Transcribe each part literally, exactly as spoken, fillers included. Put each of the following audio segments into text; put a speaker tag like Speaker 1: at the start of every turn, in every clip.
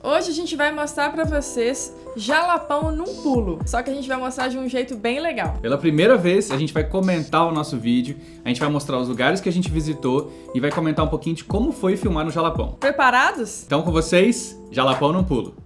Speaker 1: Hoje a gente vai mostrar pra vocês Jalapão num pulo, só que a gente vai mostrar de um jeito bem legal.
Speaker 2: Pela primeira vez a gente vai comentar o nosso vídeo, a gente vai mostrar os lugares que a gente visitou e vai comentar um pouquinho de como foi filmar no Jalapão.
Speaker 1: Preparados?
Speaker 2: Então com vocês, Jalapão num pulo.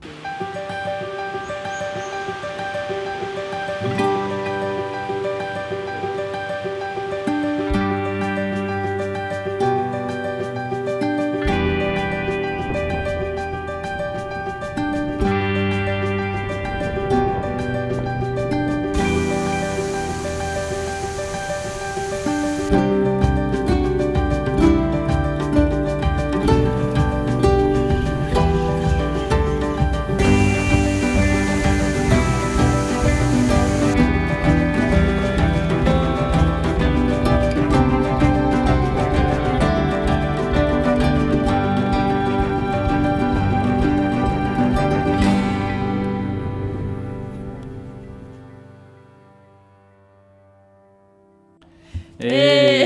Speaker 1: E...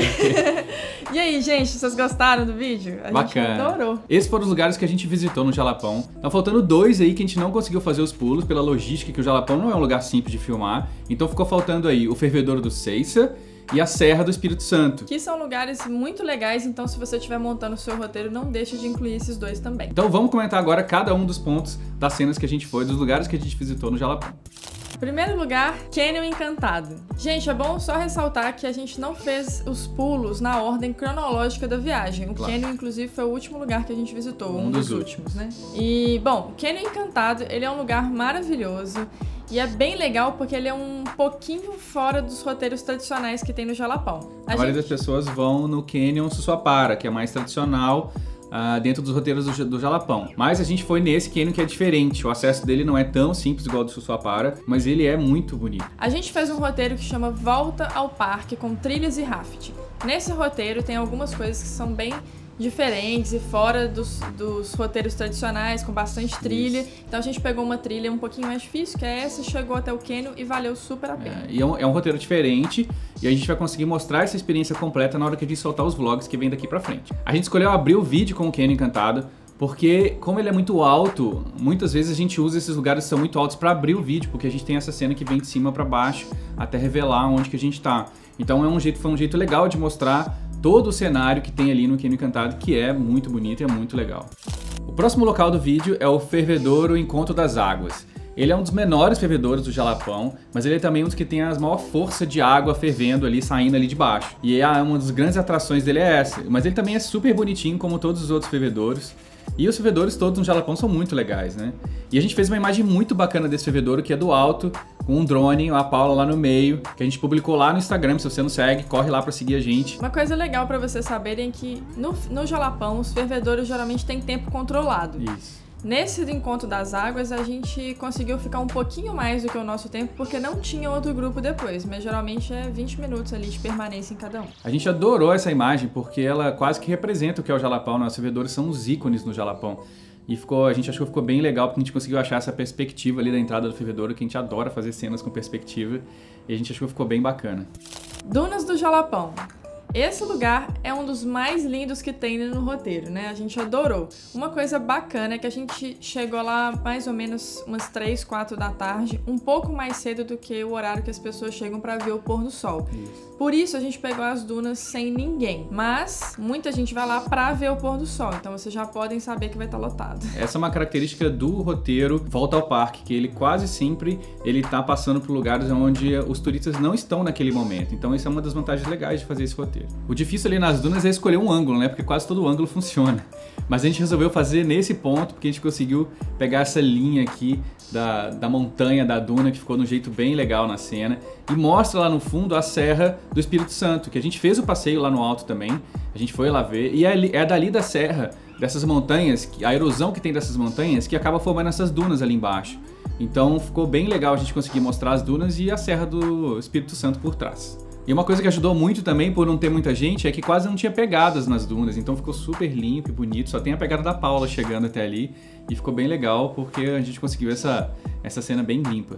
Speaker 1: e aí, gente, vocês gostaram do vídeo? A
Speaker 2: Bacana.
Speaker 1: gente adorou.
Speaker 2: Esses foram os lugares que a gente visitou no Jalapão. Tá faltando dois aí que a gente não conseguiu fazer os pulos pela logística, que o Jalapão não é um lugar simples de filmar. Então ficou faltando aí o Fervedouro do Ceiça e a Serra do Espírito Santo.
Speaker 1: Que são lugares muito legais, então se você estiver montando o seu roteiro, não deixe de incluir esses dois também.
Speaker 2: Então vamos comentar agora cada um dos pontos das cenas que a gente foi, dos lugares que a gente visitou no Jalapão.
Speaker 1: Primeiro lugar, Canyon Encantado. Gente, é bom só ressaltar que a gente não fez os pulos na ordem cronológica da viagem. O
Speaker 2: Claro.
Speaker 1: Canyon, inclusive, foi o último lugar que a gente visitou, um,
Speaker 2: Um
Speaker 1: dos,
Speaker 2: dos
Speaker 1: últimos, né? E, bom, Canyon Encantado, ele é um lugar maravilhoso e é bem legal porque ele é um pouquinho fora dos roteiros tradicionais que tem no Jalapão.
Speaker 2: A, maioria das pessoas vão no Canyon Sussuapara, que é mais tradicional, Uh, dentro dos roteiros do, do Jalapão. Mas a gente foi nesse Canyon que é diferente. O acesso dele não é tão simples igual ao do Sussuapara, mas ele é muito bonito.
Speaker 1: A gente fez um roteiro que chama Volta ao Parque, com trilhas e rafting. Nesse roteiro tem algumas coisas que são bem diferentes e fora dos, dos roteiros tradicionais, com bastante trilha.
Speaker 2: Isso.
Speaker 1: Então a gente pegou uma trilha um pouquinho mais difícil, que é essa, chegou até o Canyon e valeu super a pena.
Speaker 2: É, e é um, é um roteiro diferente e a gente vai conseguir mostrar essa experiência completa na hora que a gente soltar os vlogs que vem daqui pra frente. A gente escolheu abrir o vídeo com o Canyon Encantado porque, como ele é muito alto, muitas vezes a gente usa esses lugares que são muito altos pra abrir o vídeo, porque a gente tem essa cena que vem de cima pra baixo até revelar onde que a gente tá. Então é um jeito, foi um jeito legal de mostrar todo o cenário que tem ali no Canyon Encantado, que é muito bonito e é muito legal. O próximo local do vídeo é o Fervedouro Encontro das Águas. Ele é um dos menores fervedouros do Jalapão, mas ele é também um dos que tem a maior força de água fervendo ali, saindo ali de baixo. E é uma das grandes atrações dele é essa. Mas ele também é super bonitinho, como todos os outros fervedouros. E os fervedouros todos no Jalapão são muito legais, né? E a gente fez uma imagem muito bacana desse fervedouro, que é do alto, com um drone, a Paula lá no meio, que a gente publicou lá no Instagram. Se você não segue, corre lá pra seguir a gente.
Speaker 1: Uma coisa legal pra vocês saberem é que no, no Jalapão, os fervedouros geralmente têm tempo controlado.
Speaker 2: Isso.
Speaker 1: Nesse do Encontro das Águas, a gente conseguiu ficar um pouquinho mais do que o nosso tempo, porque não tinha outro grupo depois, mas geralmente é vinte minutos ali de permanência em cada um.
Speaker 2: A gente adorou essa imagem, porque ela quase que representa o que é o Jalapão, né? Os fervedouros são os ícones no Jalapão. E ficou, a gente achou que ficou bem legal, porque a gente conseguiu achar essa perspectiva ali da entrada do fervedouro, que a gente adora fazer cenas com perspectiva, e a gente achou que ficou bem bacana.
Speaker 1: Dunas do Jalapão. Esse lugar é um dos mais lindos que tem no roteiro, né? A gente adorou. Uma coisa bacana é que a gente chegou lá mais ou menos umas três, quatro da tarde, um pouco mais cedo do que o horário que as pessoas chegam pra ver o pôr do sol.
Speaker 2: Isso.
Speaker 1: Por isso a gente pegou as dunas sem ninguém. Mas muita gente vai lá pra ver o pôr do sol, então vocês já podem saber que vai estar lotado.
Speaker 2: Essa é uma característica do roteiro Volta ao Parque, que ele quase sempre ele tá passando por lugares onde os turistas não estão naquele momento. Então isso é uma das vantagens legais de fazer esse roteiro. O difícil ali nas dunas é escolher um ângulo, né? Porque quase todo ângulo funciona. Mas a gente resolveu fazer nesse ponto, porque a gente conseguiu pegar essa linha aqui da, da montanha, da duna, que ficou de um jeito bem legal na cena. E mostra lá no fundo a Serra do Espírito Santo, que a gente fez o passeio lá no alto também. A gente foi lá ver. E é, é dali da serra, dessas montanhas, a erosão que tem dessas montanhas, que acaba formando essas dunas ali embaixo. Então ficou bem legal a gente conseguir mostrar as dunas e a Serra do Espírito Santo por trás. E uma coisa que ajudou muito também, por não ter muita gente, é que quase não tinha pegadas nas dunas, então ficou super limpo e bonito, só tem a pegada da Paula chegando até ali, e ficou bem legal porque a gente conseguiu essa, essa cena bem limpa.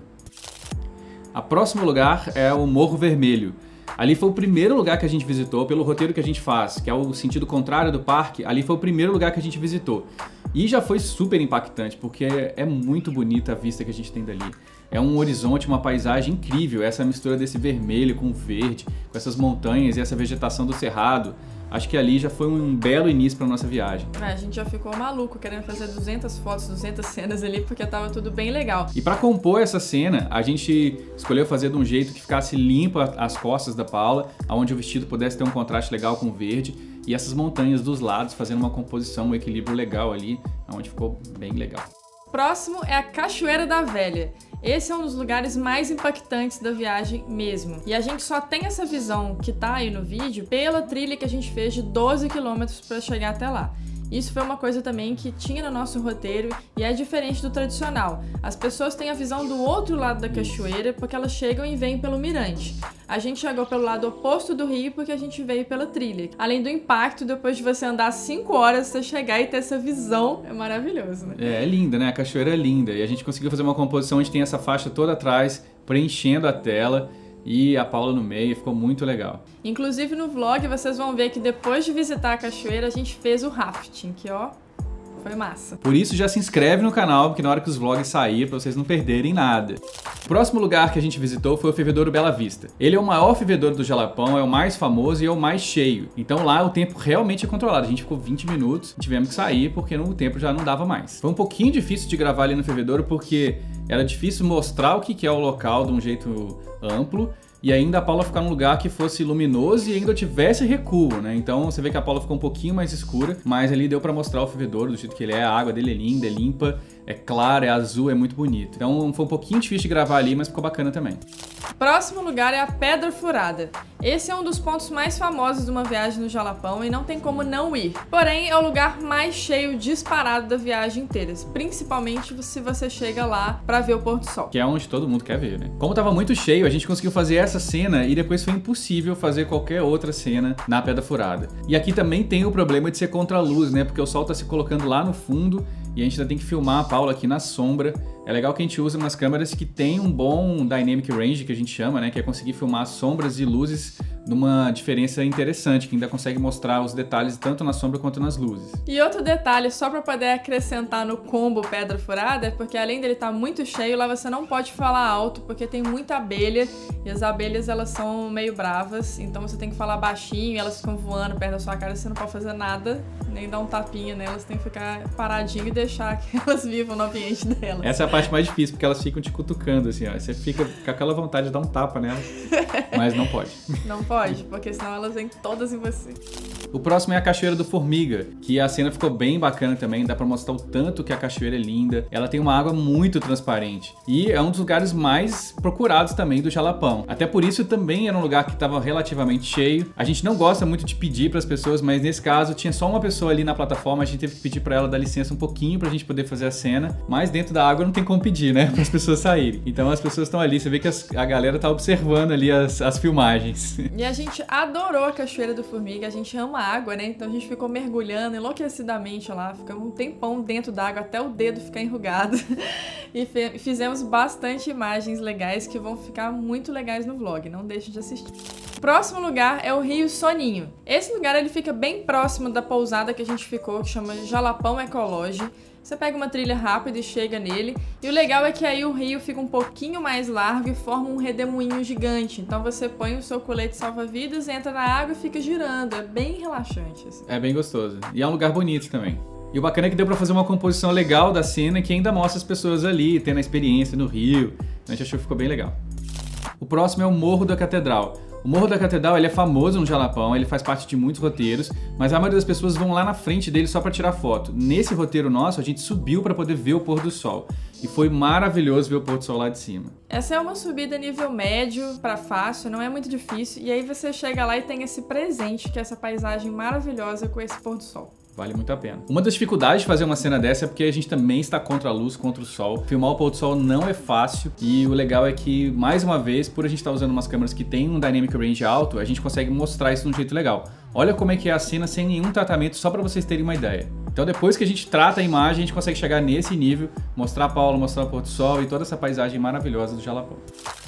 Speaker 2: O próximo lugar é o Morro Vermelho. Ali foi o primeiro lugar que a gente visitou, pelo roteiro que a gente faz, que é o sentido contrário do parque, ali foi o primeiro lugar que a gente visitou. E já foi super impactante, porque é muito bonita a vista que a gente tem dali. É um horizonte, uma paisagem incrível, essa mistura desse vermelho com verde, com essas montanhas e essa vegetação do cerrado. Acho que ali já foi um belo início para nossa viagem.
Speaker 1: É, a gente já ficou maluco querendo fazer duzentas fotos, duzentas cenas ali, porque tava tudo bem legal.
Speaker 2: E para compor essa cena, a gente escolheu fazer de um jeito que ficasse limpa as costas da Paula, onde o vestido pudesse ter um contraste legal com o verde, e essas montanhas dos lados fazendo uma composição, um equilíbrio legal ali, onde ficou bem legal.
Speaker 1: Próximo é a Cachoeira da Velha. Esse é um dos lugares mais impactantes da viagem mesmo. E a gente só tem essa visão que tá aí no vídeo pela trilha que a gente fez de doze quilômetros para chegar até lá. Isso foi uma coisa também que tinha no nosso roteiro e é diferente do tradicional. As pessoas têm a visão do outro lado da cachoeira porque elas chegam e vêm pelo mirante. A gente chegou pelo lado oposto do rio porque a gente veio pela trilha. Além do impacto, depois de você andar cinco horas, você chegar e ter essa visão, é maravilhoso, né?
Speaker 2: É, é linda, né? A cachoeira é linda. E a gente conseguiu fazer uma composição onde tem essa faixa toda atrás, preenchendo a tela. E a Paula no meio, ficou muito legal.
Speaker 1: Inclusive no vlog vocês vão ver que depois de visitar a cachoeira a gente fez o rafting, que ó, foi massa.
Speaker 2: Por isso já se inscreve no canal, porque na hora que os vlogs saírem, pra vocês não perderem nada. O próximo lugar que a gente visitou foi o Fervedouro Bela Vista. Ele é o maior fervedouro do Jalapão, é o mais famoso e é o mais cheio. Então lá o tempo realmente é controlado. A gente ficou vinte minutos, tivemos que sair porque o tempo já não dava mais. Foi um pouquinho difícil de gravar ali no fervedouro porque era difícil mostrar o que é o local de um jeito amplo e ainda a Paula ficar num lugar que fosse luminoso e ainda tivesse recuo, né? Então você vê que a Paula ficou um pouquinho mais escura, mas ali deu pra mostrar o fervedouro do jeito que ele é, a água dele é linda, é limpa, é clara, é azul, é muito bonito. Então foi um pouquinho difícil de gravar ali, mas ficou bacana também.
Speaker 1: Próximo lugar é a Pedra Furada. Esse é um dos pontos mais famosos de uma viagem no Jalapão e não tem como não ir. Porém, é o lugar mais cheio disparado da viagem inteira, principalmente se você chega lá pra ver o pôr do sol.
Speaker 2: Que é onde todo mundo quer ver, né? Como tava muito cheio, a gente conseguiu fazer essa cena e depois foi impossível fazer qualquer outra cena na Pedra Furada. E aqui também tem o problema de ser contra a luz, né? Porque o sol tá se colocando lá no fundo e a gente ainda tem que filmar a Paula aqui na sombra. É legal que a gente usa umas câmeras que tem um bom dynamic range, que a gente chama, né? Que é conseguir filmar sombras e luzes numa diferença interessante, que ainda consegue mostrar os detalhes tanto na sombra quanto nas luzes.
Speaker 1: E outro detalhe, só para poder acrescentar no combo Pedra Furada, é porque além dele estar muito cheio, lá você não pode falar alto, porque tem muita abelha, e as abelhas elas são meio bravas, então você tem que falar baixinho, e elas ficam voando perto da sua cara, você não pode fazer nada, nem dar um tapinha nelas, tem que ficar paradinho e deixar que elas vivam no ambiente delas.
Speaker 2: Essa é a parte mais difícil, porque elas ficam te cutucando, assim, ó. Você fica com aquela vontade de dar um tapa nelas, mas não pode.
Speaker 1: Não pode, porque senão elas vêm todas em você.
Speaker 2: O próximo é a Cachoeira do Formiga, que a cena ficou bem bacana também, dá pra mostrar o tanto que a cachoeira é linda. Ela tem uma água muito transparente e é um dos lugares mais procurados também do Jalapão. Até por isso também era um lugar que estava relativamente cheio. A gente não gosta muito de pedir para as pessoas, mas nesse caso tinha só uma pessoa ali na plataforma, a gente teve que pedir para ela dar licença um pouquinho pra gente poder fazer a cena, mas dentro da água não tem como pedir, né, para as pessoas saírem. Então as pessoas estão ali, você vê que as, a galera tá observando ali as, as filmagens.
Speaker 1: E a gente adorou a Cachoeira do Formiga, a gente ama água, né? Então a gente ficou mergulhando enlouquecidamente lá, ficamos um tempão dentro d'água até o dedo ficar enrugado. E fizemos bastante imagens legais que vão ficar muito legais no vlog, não deixe de assistir. O próximo lugar é o Rio Soninho. Esse lugar ele fica bem próximo da pousada que a gente ficou, que chama Jalapão Ecolodge. Você pega uma trilha rápida e chega nele. E o legal é que aí o rio fica um pouquinho mais largo e forma um redemoinho gigante. Então você põe o seu colete salva-vidas, entra na água e fica girando. É bem relaxante, assim.
Speaker 2: É bem gostoso. E é um lugar bonito também. E o bacana é que deu pra fazer uma composição legal da cena que ainda mostra as pessoas ali, tendo a experiência no rio. A gente achou que ficou bem legal. O próximo é o Morro da Catedral. O Morro da Catedral ele é famoso no Jalapão, ele faz parte de muitos roteiros, mas a maioria das pessoas vão lá na frente dele só para tirar foto. Nesse roteiro nosso, a gente subiu para poder ver o pôr do sol. E foi maravilhoso ver o pôr do sol lá de cima.
Speaker 1: Essa é uma subida nível médio para fácil, não é muito difícil. E aí você chega lá e tem esse presente, que é essa paisagem maravilhosa com esse pôr do sol.
Speaker 2: Vale muito a pena. Uma das dificuldades de fazer uma cena dessa é porque a gente também está contra a luz, contra o sol. Filmar o pôr do sol não é fácil e o legal é que, mais uma vez, por a gente estar usando umas câmeras que tem um dynamic range alto, a gente consegue mostrar isso de um jeito legal. Olha como é que é a cena sem nenhum tratamento, só para vocês terem uma ideia. Então depois que a gente trata a imagem, a gente consegue chegar nesse nível, mostrar a Paula, mostrar o pôr do sol e toda essa paisagem maravilhosa do Jalapão.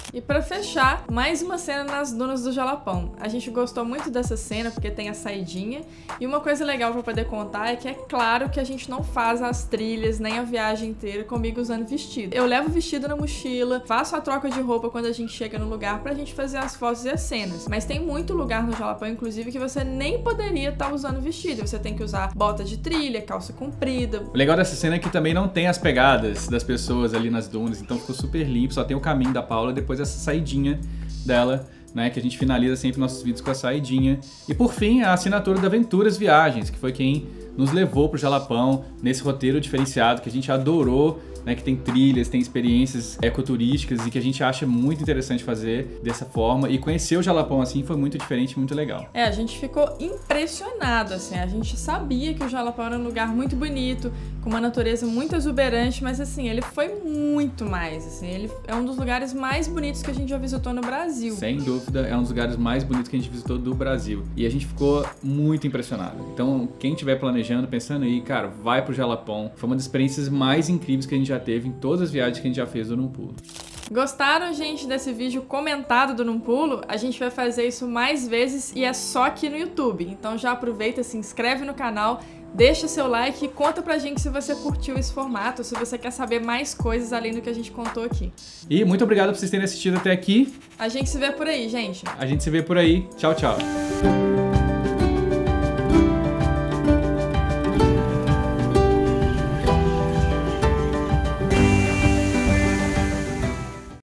Speaker 1: E pra fechar, mais uma cena nas dunas do Jalapão. A gente gostou muito dessa cena porque tem a saidinha. E uma coisa legal pra poder contar é que é claro que a gente não faz as trilhas nem a viagem inteira comigo usando vestido. Eu levo o vestido na mochila, faço a troca de roupa quando a gente chega no lugar pra gente fazer as fotos e as cenas. Mas tem muito lugar no Jalapão, inclusive, que você nem poderia estar usando vestido. Você tem que usar bota de trilha, calça comprida.
Speaker 2: O legal dessa cena é que também não tem as pegadas das pessoas ali nas dunas, então ficou super limpo, só tem o caminho da Paula, depois essa saidinha dela, né, que a gente finaliza sempre nossos vídeos com a saidinha. E por fim, a assinatura da Aventuras Viagens, que foi quem nos levou pro Jalapão nesse roteiro diferenciado que a gente adorou, né, que tem trilhas, tem experiências ecoturísticas e que a gente acha muito interessante fazer dessa forma. E conhecer o Jalapão assim foi muito diferente, muito legal.
Speaker 1: É, a gente ficou impressionado, assim, a gente sabia que o Jalapão era um lugar muito bonito, com uma natureza muito exuberante, mas assim, ele foi muito mais, assim, ele é um dos lugares mais bonitos que a gente já visitou no Brasil.
Speaker 2: Sem dúvida, é um dos lugares mais bonitos que a gente visitou do Brasil. E a gente ficou muito impressionado. Então, quem estiver planejando, pensando aí, cara, vai pro Jalapão. Foi uma das experiências mais incríveis que a gente já teve em todas as viagens que a gente já fez do Num Pulo.
Speaker 1: Gostaram, gente, desse vídeo comentado do Num Pulo? A gente vai fazer isso mais vezes e é só aqui no YouTube. Então já aproveita, se inscreve no canal, deixa seu like e conta pra gente se você curtiu esse formato, se você quer saber mais coisas além do que a gente contou aqui.
Speaker 2: E muito obrigado por vocês terem assistido até aqui.
Speaker 1: A gente se vê por aí, gente.
Speaker 2: A gente se vê por aí. Tchau, tchau.